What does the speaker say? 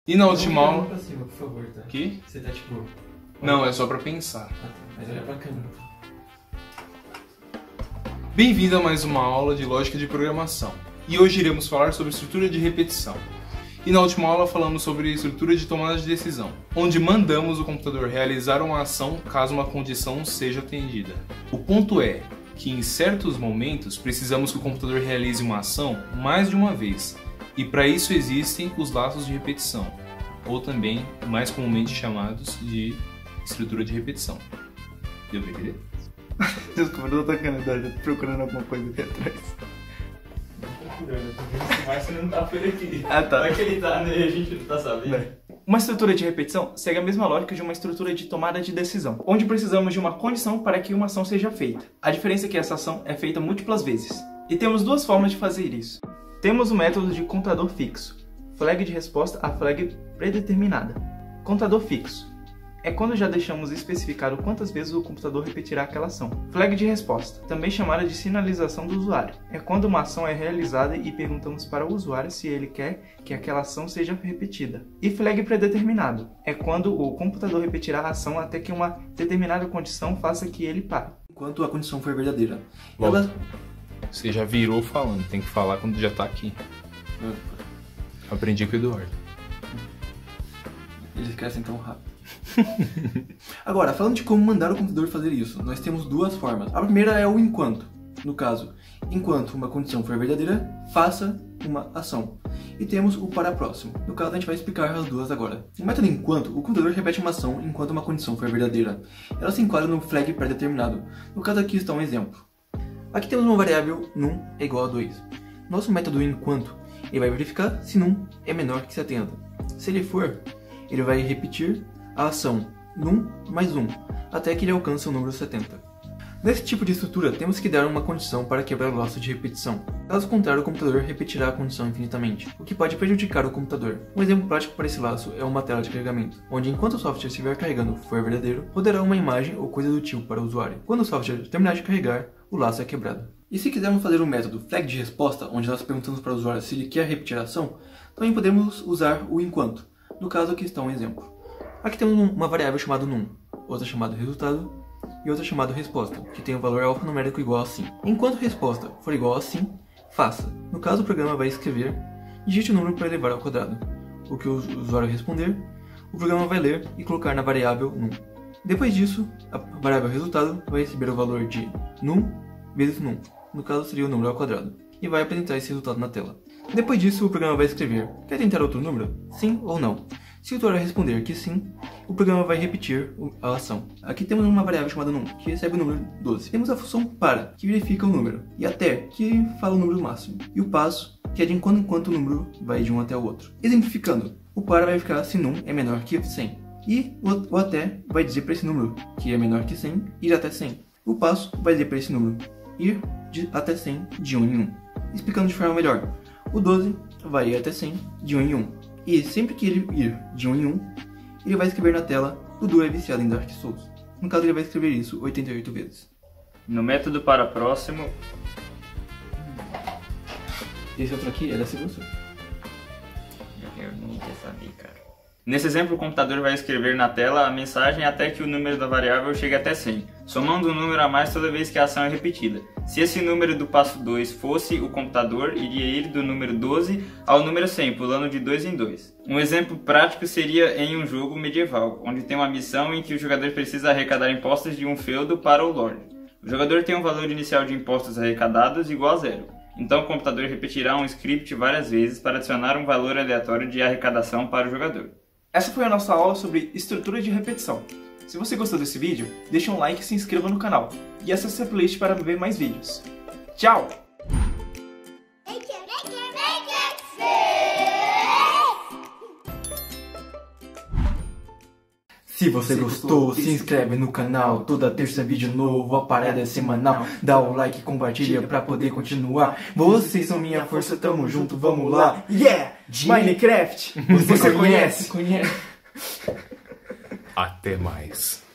E na última aula... pra cima, por favor, tá? Que? Você tá tipo... Não, é só pra pensar. Ah, tá. Mas olha pra câmera. Bem-vindo a mais uma aula de lógica de programação. E hoje iremos falar sobre estrutura de repetição. E na última aula falamos sobre estrutura de tomada de decisão, onde mandamos o computador realizar uma ação caso uma condição seja atendida. O ponto é que em certos momentos precisamos que o computador realize uma ação mais de uma vez, e para isso existem os laços de repetição, ou também mais comumente chamados de estrutura de repetição. Deu pra entender? Desculpa, eu tô procurando alguma coisa aqui atrás. Procurando, tô vendo se o Márcio não tá por aqui. Ah, tá. Vai que ele tá, né? A gente não tá sabendo. Uma estrutura de repetição segue a mesma lógica de uma estrutura de tomada de decisão, onde precisamos de uma condição para que uma ação seja feita. A diferença é que essa ação é feita múltiplas vezes. E temos duas formas de fazer isso. Temos o método de contador fixo, flag de resposta a flag predeterminada. Contador fixo é quando já deixamos especificado quantas vezes o computador repetirá aquela ação. Flag de resposta, também chamada de sinalização do usuário, é quando uma ação é realizada e perguntamos para o usuário se ele quer que aquela ação seja repetida. E flag predeterminado, é quando o computador repetirá a ação até que uma determinada condição faça que ele pare. Enquanto a condição for verdadeira. Volta. Você já virou falando, tem que falar quando já tá aqui. Aprendi com o Eduardo. Eles crescem tão rápido. Agora, falando de como mandar o computador fazer isso, nós temos duas formas. A primeira é o enquanto. No caso, enquanto uma condição for verdadeira, faça uma ação. E temos o para próximo. No caso, a gente vai explicar as duas agora. No método enquanto, o computador repete uma ação enquanto uma condição for verdadeira. Ela se enquadra no flag pré-determinado. No caso aqui está um exemplo. Aqui temos uma variável num é igual a 2. Nosso método enquanto, ele vai verificar se num é menor que 70. Se ele for, ele vai repetir a ação num mais 1, até que ele alcance o número 70. Nesse tipo de estrutura, temos que dar uma condição para quebrar o laço de repetição. Caso contrário, o computador repetirá a condição infinitamente, o que pode prejudicar o computador. Um exemplo prático para esse laço é uma tela de carregamento, onde enquanto o software estiver carregando for verdadeiro, rodará uma imagem ou coisa do tipo para o usuário. Quando o software terminar de carregar, o laço é quebrado. E se quisermos fazer um método flag de resposta, onde nós perguntamos para o usuário se ele quer repetir a ação, também podemos usar o enquanto. No caso aqui está um exemplo. Aqui temos uma variável chamada num, outra chamada resultado e outra chamada resposta, que tem o valor alfanumérico igual a sim. Enquanto resposta for igual a sim, faça. No caso, o programa vai escrever, digite o número para elevar ao quadrado. O que o usuário responder, o programa vai ler e colocar na variável num. Depois disso, a variável resultado vai receber o valor de num vezes num, no caso seria o número ao quadrado, e vai apresentar esse resultado na tela. Depois disso, o programa vai escrever, quer tentar outro número? Sim ou não? Se o usuário responder que sim, o programa vai repetir a ação. Aqui temos uma variável chamada num, que recebe o número 12. Temos a função para, que verifica o número, e até, que fala o número máximo. E o passo, que é de enquanto em quanto o número vai de um até o outro. Exemplificando, o para vai ficar se num é menor que 100. E o até vai dizer para esse número, que é menor que 100, ir até 100. O passo vai dizer para esse número, ir até 100 de 1 em 1. Explicando de forma melhor, o 12 vai ir até 100 de 1 em 1. E sempre que ele ir de 1 em 1, ele vai escrever na tela Dudu é viciado em Dark Souls. No caso, ele vai escrever isso 88 vezes. No método para próximo... Esse outro aqui é da segunda. Eu não quer saber, cara. Nesse exemplo, o computador vai escrever na tela a mensagem até que o número da variável chegue até 100, somando um número a mais toda vez que a ação é repetida. Se esse número do passo 2 fosse o computador, iria ir do número 12 ao número 100, pulando de 2 em 2. Um exemplo prático seria em um jogo medieval, onde tem uma missão em que o jogador precisa arrecadar impostos de um feudo para o Lorde. O jogador tem um valor inicial de impostos arrecadados igual a 0. Então o computador repetirá um script várias vezes para adicionar um valor aleatório de arrecadação para o jogador. Essa foi a nossa aula sobre estrutura de repetição. Se você gostou desse vídeo, deixe um like e se inscreva no canal. E acesse a playlist para ver mais vídeos. Tchau! Se você gostou, se inscreve no canal. Toda terça vídeo novo, a parada é semanal. Dá o like e compartilha pra poder continuar. Vocês são minha força, tamo junto, vamos lá. Yeah! Minecraft! Você conhece? Até mais.